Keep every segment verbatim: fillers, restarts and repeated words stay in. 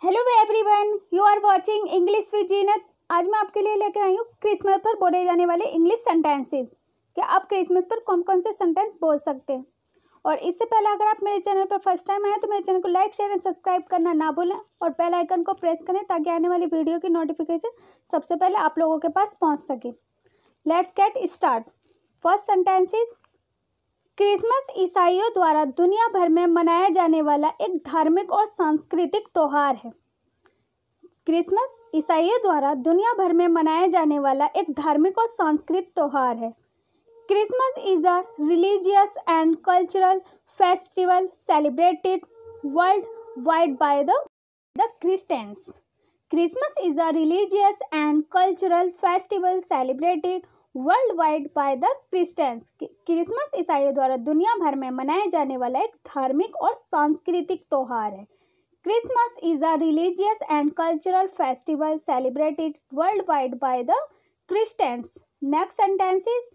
Hello everyone, you are watching English with Zeenat. आज मैं आपके लिए लेकर आई हूँ क्रिसमस पर बोले जाने वाले इंग्लिश सेंटेंसेस। कि आप क्रिसमस पर कौन कौन से सेंटेंस बोल सकते हैं। और इससे पहले अगर आप मेरे चैनल पर फर्स्ट टाइम आए तो मेरे चैनल को लाइक शेयर एंड सब्सक्राइब करना ना भूलें और बेल आइकन को प्रेस करें ताकि आने वाली वीडियो की नोटिफिकेशन सबसे पहले आप लोगों के पास पहुँच सके। Let's get start. First sentence is Christmas ईसाइयों द्वारा दुनिया भर में मनाया जाने वाला एक धार्मिक और सांस्कृतिक त्योहार है। क्रिसमस ईसाइयों द्वारा दुनिया भर में मनाया जाने वाला एक धार्मिक और सांस्कृतिक त्योहार है। Christmas is a religious and cultural festival celebrated world wide by the the Christians. Christmas is a religious and cultural festival celebrated world wide by the Christians. Christmas ईसाइयों द्वारा दुनिया भर में मनाया जाने वाला एक धार्मिक और सांस्कृतिक त्योहार है। Christmas is a religious and cultural festival celebrated world wide by the Christians. Next sentence is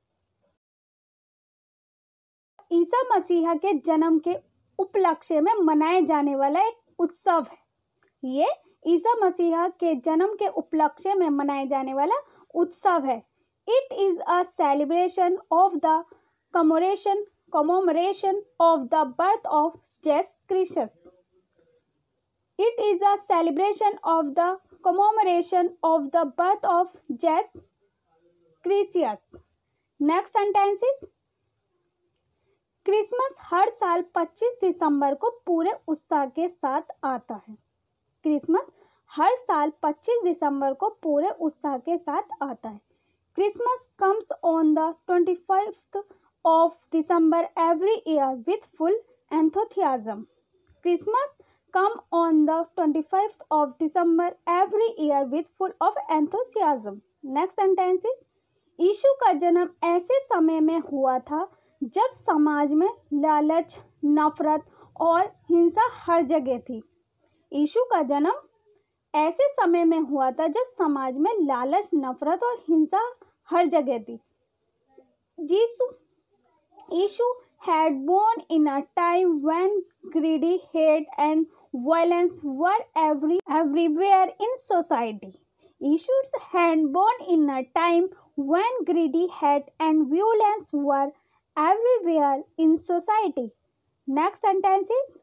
ईसा मसीहा के जन्म के उपलक्ष्य में मनाए जाने वाला एक उत्सव है। ये ईसा मसीहा के जन्म के उपलक्ष्य में मनाए जाने वाला उत्सव है। It is a celebration of the commemoration commemoration of the birth of Jesus Christ. It is a celebration of the commemoration of the birth of Jesus Christ. Next sentence is Christmas हर साल पच्चीस दिसंबर को पूरे उत्साह के साथ आता है। क्रिसमस हर साल पच्चीस दिसंबर को पूरे उत्साह के साथ आता है। Christmas comes on the twenty-fifth of December every year with full enthusiasm. Christmas come on the twenty-fifth of December every year with full of enthusiasm. Next sentence is यीशु का जन्म ऐसे समय में हुआ था जब समाज में लालच, नफरत और हिंसा हर जगह थी। यीशु का जन्म ऐसे समय में हुआ था जब समाज में लालच, नफरत और हिंसा हर जगह थी। जीसु यीशु had born in a time when greedy, hate and violence were every everywhere in society. यीशु had born in a time when greedy, hate and violence were everywhere in society. Next sentence is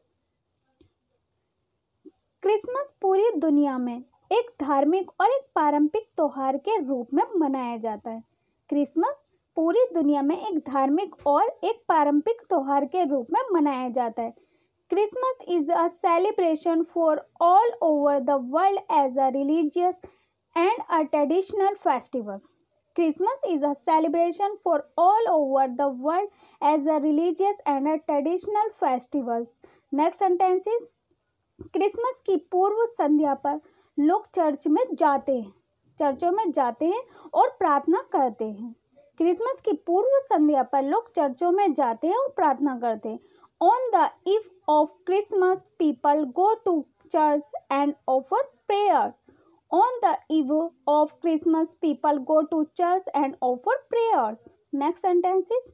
Christmas पूरी दुनिया में एक धार्मिक और एक पारंपरिक त्योहार के रूप में मनाया जाता है। क्रिसमस पूरी दुनिया में एक धार्मिक और एक पारंपरिक त्योहार के रूप में मनाया जाता है। Christmas is a celebration for all over the world as a religious and a traditional festival. Christmas is a celebration for all over the world as a religious and a traditional festival. Next sentence is Christmas की पूर्व संध्या पर लोग church में जाते हैं चर्चों में जाते हैं और प्रार्थना करते हैं। क्रिसमस की पूर्व संध्या पर लोग चर्चों में जाते हैं और प्रार्थना करते हैं। On the eve of Christmas people go to church and offer prayer. On the eve of Christmas people go to church and offer prayers. Next sentence is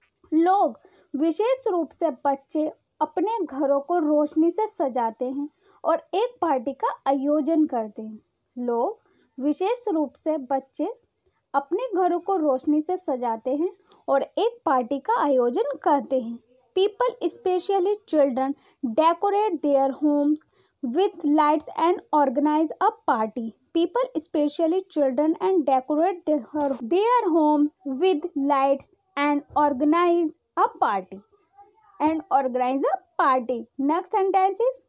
लोग विशेष रूप से बच्चे अपने घरों को रोशनी से सजाते हैं और एक पार्टी का आयोजन करते हैं। लोग विशेष रूप से बच्चे अपने घरों को रोशनी से सजाते हैं और एक पार्टी का आयोजन करते हैं। People specially children decorate their homes with lights and organise a party. People specially children and decorate their homes with lights and organise a party and organise a party. Next sentence is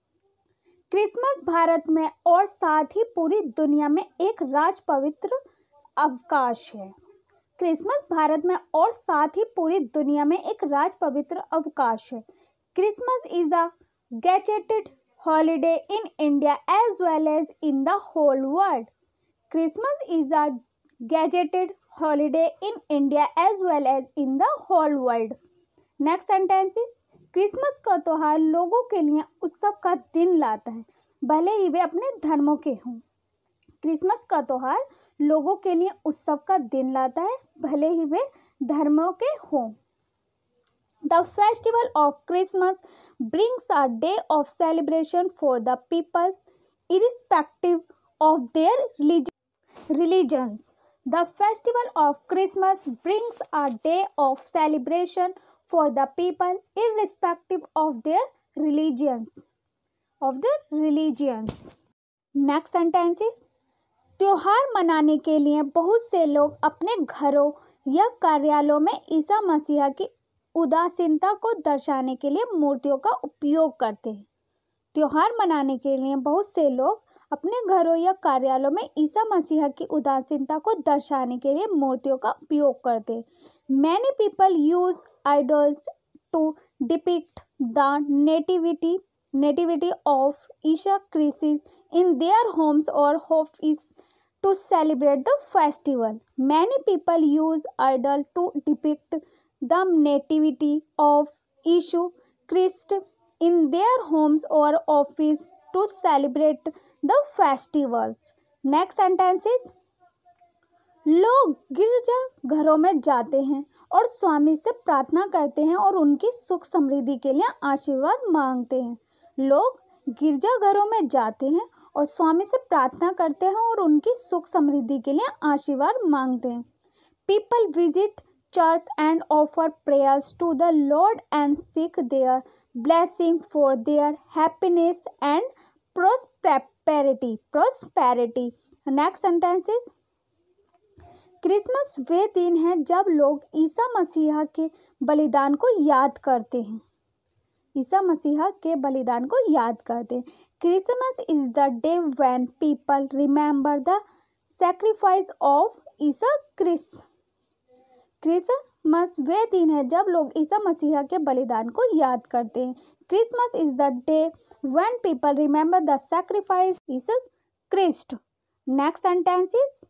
Christmas Bharat में और साथ ही पूरी दुनिया में एक राज पवित्र अवकाश है। क्रिसमस भारत में और साथ ही पूरी दुनिया में एक राज पवित्र अवकाश है। Christmas is a gazetted holiday in India as well as in the whole world. Christmas is a gazetted holiday in India as well as in the whole world. Next sentence is Christmas का त्योहार लोगों के लिए उत्सव का दिन लाता है भले ही वे अपने धर्मों के हों। क्रिसमस का त्योहार लोगों के लिए उत्सव का दिन लाता है भले ही वे धर्मों के हों। The festival of Christmas brings a day of celebration for the people irrespective of their religions. The festival of Christmas brings a day of celebration for the people irrespective of their religions. Of their religions. Next sentences. त्योहार मनाने के लिए बहुत से लोग अपने घरों या कार्यालयों में ईसा मसीह की उदासीनता को दर्शाने के लिए मूर्तियों का उपयोग करते हैं। त्योहार मनाने के लिए बहुत से लोग अपने घरों या कार्यालयों में ईसा मसीह की उदासीनता को दर्शाने के लिए मूर्तियों का उपयोग करते हैं। Many people use idols to depict the nativity nativity of ईसा Christ in their homes or offices to celebrate the festival. Many people use idols to depict the nativity of Yeshu Christ in their homes or offices to celebrate the festivals. Next sentence is लोग गिरजा घरों में जाते हैं और स्वामी से प्रार्थना करते हैं और उनकी सुख समृद्धि के लिए आशीर्वाद मांगते हैं। लोग गिरजा घरों में जाते हैं और स्वामी से प्रार्थना करते हैं और उनकी सुख समृद्धि के लिए आशीर्वाद मांगते हैं। People visit church and offer prayers to the lord and seek their blessing for their happiness and prosperity prosperity next sentence is Christmas वे दिन है जब लोग ईसा मसीहा के बलिदान को याद करते हैं। ईसा मसीहा के बलिदान को याद करते हैं। Christmas is the day when people remember the sacrifice of Isa Christ. Christmas वे दिन है जब लोग ईसा मसीहा के बलिदान को याद करते हैं। Christmas is the day when people remember the sacrifice Jesus Christ. Next sentence is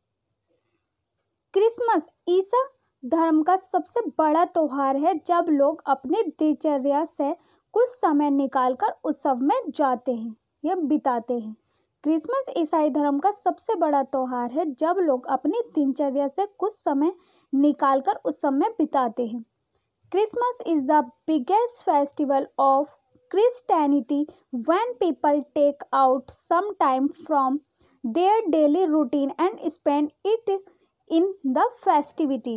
Christmas Isa धर्म का सबसे बड़ा त्योहार है जब लोग अपने दिनचर्या से कुछ समय निकालकर उत्सव में जाते हैं या बिताते हैं। क्रिसमस ईसाई धर्म का सबसे बड़ा त्योहार है जब लोग अपनी दिनचर्या से कुछ समय निकालकर उत्सव में बिताते हैं। Christmas is the biggest festival of Christianity when people take out some time from their daily routine and spend it in the festivity.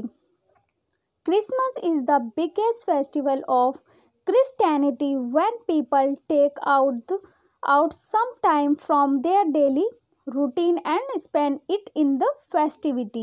Christmas is the biggest festival of Christianity when people take out out some time from their daily routine and spend it in the festivity.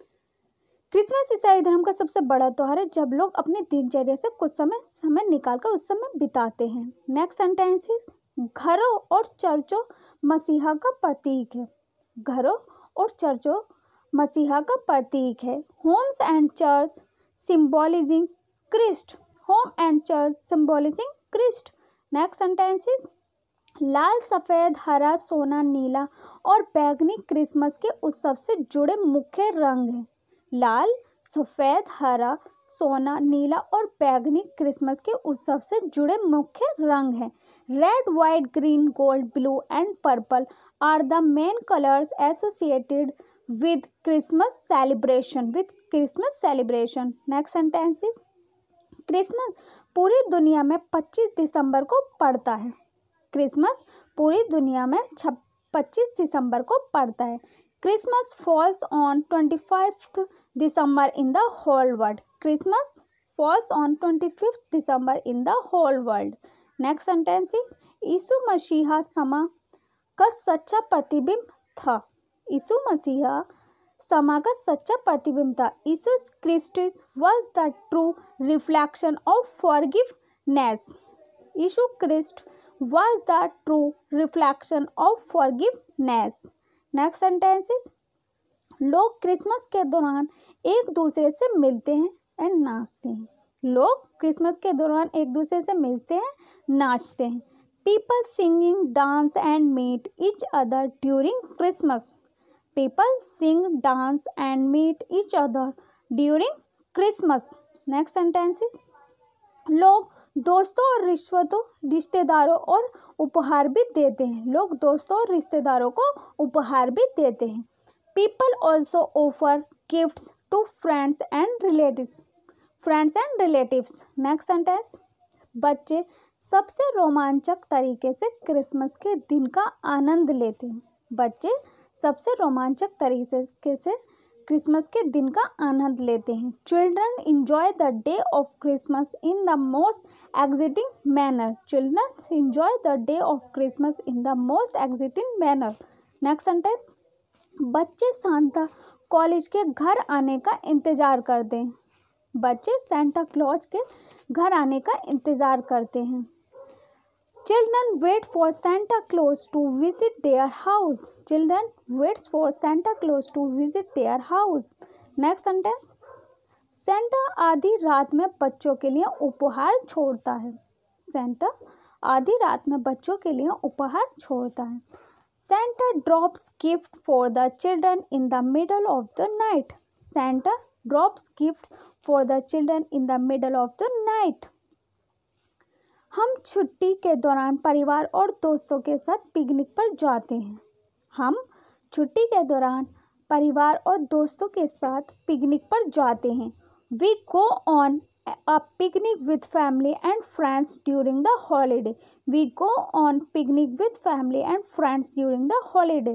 Christmas ईसाई धर्म का सबसे बड़ा त्योहार है जब लोग अपने दिनचर्या से कुछ समय समय निकालकर उस समय बिताते हैं। नेक्स्ट सेंटेंस इज घरों और चर्चों मसीहा का प्रतीक है। घरों और चर्चों मसीहा का प्रतीक है। Homes and church symbolizing Christ home and church symbolizing Christ. Next sentence is लाल सफ़ेद हरा सोना नीला और बैंगनी क्रिसमस के उत्सव से जुड़े मुख्य रंग हैं। लाल सफ़ेद हरा सोना नीला और बैंगनी क्रिसमस के उत्सव से जुड़े मुख्य रंग हैं। Red white green gold blue and purple are the main colours associated with Christmas celebration with Christmas celebration. Next sentence is Christmas पूरी दुनिया में पच्चीस दिसंबर को पड़ता है। क्रिसमस पूरी दुनिया में पच्चीस दिसंबर को पड़ता है। Christmas falls on twenty fifth December in the whole world. Christmas falls on twenty fifth December in the whole world. Next sentence is Yeshu मसीहा समा का सच्चा प्रतिबिंब था। यीशु मसीहा समा का सच्चा प्रतिबिंब था। Yeshu Christ's was the true reflection of forgiveness. Yeshu Christ was the true reflection of forgiveness. Next sentence is लोग क्रिसमस के दौरान एक दूसरे से मिलते हैं एंड नाचते हैं। लोग क्रिसमस के दौरान एक दूसरे से मिलते हैं नाचते हैं। People singing dance and meet each other during Christmas. People sing, dance and meet each other during Christmas. Next sentence is लोग दोस्तों और रिश्वतों रिश्तेदारों और उपहार भी देते हैं। लोग दोस्तों और रिश्तेदारों को उपहार भी देते हैं। People also offer gifts to friends and relatives. Friends and relatives. Next sentence बच्चे सबसे रोमांचक तरीके से क्रिसमस के दिन का आनंद लेते हैं। बच्चे सबसे रोमांचक तरीके से क्रिसमस के दिन का आनंद लेते हैं। Children enjoy the day of Christmas in the most exciting manner. Children enjoy the day of Christmas in the most exciting manner. Next sentence, बच्चे सांता क्लॉज के घर आने का इंतजार करते हैं। बच्चे सांता क्लॉज के घर आने का इंतजार करते हैं। Children wait for Santa Claus to visit their house. Children waits for Santa Claus to visit their house. Next sentence, Santa आधी रात में बच्चों के लिए उपहार छोड़ता है। सांता आधी रात में बच्चों के लिए उपहार छोड़ता है। Santa drops gift for the children in the middle of the night. Santa drops gift for the children in the middle of the night. हम छुट्टी के दौरान परिवार और दोस्तों के साथ पिकनिक पर जाते हैं। हम छुट्टी के दौरान परिवार और दोस्तों के साथ पिकनिक पर जाते हैं। We go on a picnic with family and friends during the holiday. We go on picnic with family and friends during the holiday.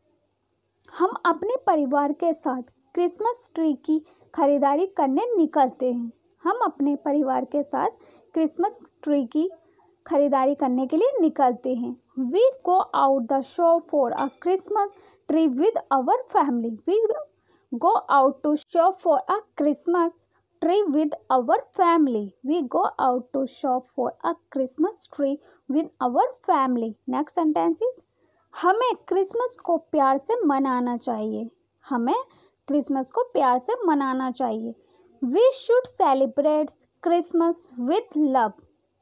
हम अपने परिवार के साथ क्रिसमस ट्री की खरीदारी करने निकलते हैं। हम अपने परिवार के साथ क्रिसमस ट्री की खरीदारी करने के लिए निकलते हैं। We go out the shop for a Christmas tree with our family. We go out to shop for a Christmas tree with our family. We go out to shop for a Christmas tree with our family. Next sentence is, हमें Christmas को प्यार से मनाना चाहिए। हमें Christmas को प्यार से मनाना चाहिए। We should celebrate Christmas with love.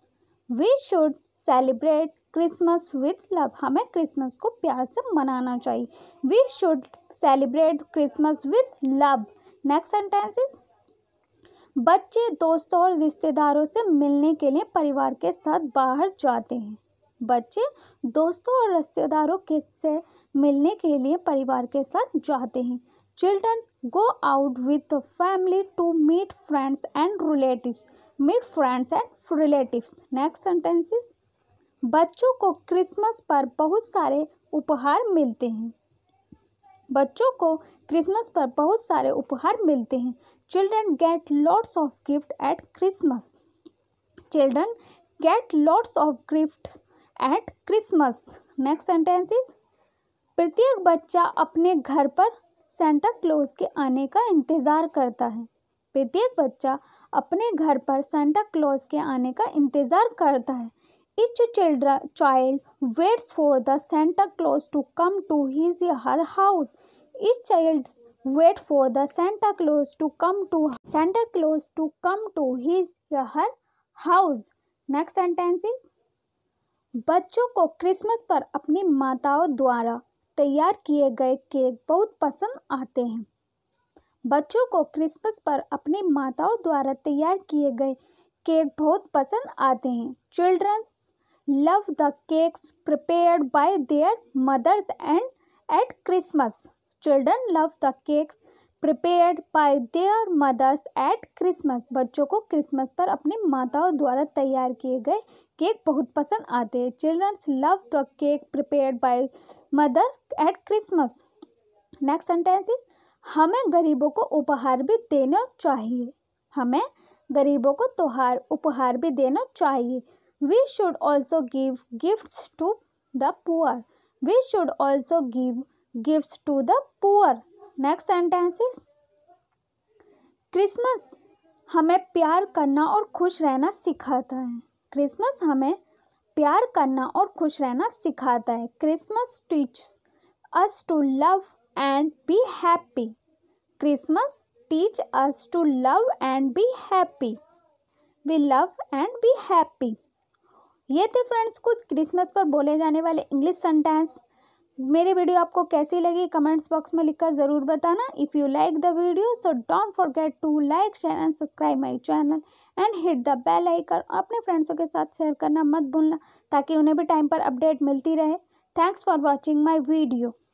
We should celebrate Christmas with love. हमें क्रिसमस को प्यार से मनाना चाहिए। We should celebrate Christmas with love. Next sentence is, बच्चे दोस्तों और रिश्तेदारों से मिलने के लिए परिवार के साथ बाहर जाते हैं। बच्चे दोस्तों और रिश्तेदारों के से मिलने के लिए परिवार के साथ जाते हैं। Children go out with the family to meet friends and relatives. Meet friends and relatives. Next sentences, बच्चों को क्रिसमस पर बहुत सारे उपहार मिलते हैं। बच्चों को क्रिसमस पर बहुत सारे उपहार मिलते हैं। Children get lots of gifts at Christmas. Children get lots of gifts at Christmas. Next sentence is, प्रत्येक बच्चा अपने घर पर सांता क्लॉज के आने का इंतज़ार करता है। प्रत्येक बच्चा अपने घर पर सांता क्लॉज के आने का इंतज़ार करता है। Each children, child waits for the Santa Claus to come to his or her house. Each child wait for the Santa Claus to come to Santa Claus to come to his or her house. Next sentence is, बच्चों को Christmas पर अपनी माताओं द्वारा तैयार किए गए cake बहुत पसंद आते हैं। बच्चों को क्रिसमस पर अपनी माताओं द्वारा तैयार किए गए केक बहुत पसंद आते हैं। Children love the cakes prepared by their mothers and at Christmas. Children love the cakes prepared by their mothers at Christmas. बच्चों को क्रिसमस पर अपनी माताओं द्वारा तैयार किए गए केक बहुत पसंद आते हैं। Children love the cake prepared by mother at Christmas. Next sentence is, हमें गरीबों को उपहार भी देना चाहिए। हमें गरीबों को त्योहार उपहार भी देना चाहिए। We should also give gifts to the poor. We should also give gifts to the poor. Next sentence is, Christmas हमें प्यार करना और खुश रहना सिखाता है। क्रिसमस हमें प्यार करना और खुश रहना सिखाता है। Christmas teaches us to love and be happy. Christmas teach us to love and be happy. We love and be happy. ये थे फ्रेंड्स कुछ क्रिसमस पर बोले जाने वाले इंग्लिश सेंटेंस। मेरी वीडियो आपको कैसी लगी कमेंट्स बॉक्स में लिखकर ज़रूर बताना। If you like the video so don't forget to like share and subscribe my channel and hit the bell icon. अपने फ्रेंड्सों के साथ शेयर करना मत भूलना ताकि उन्हें भी टाइम पर अपडेट मिलती रहे। Thanks for watching my video.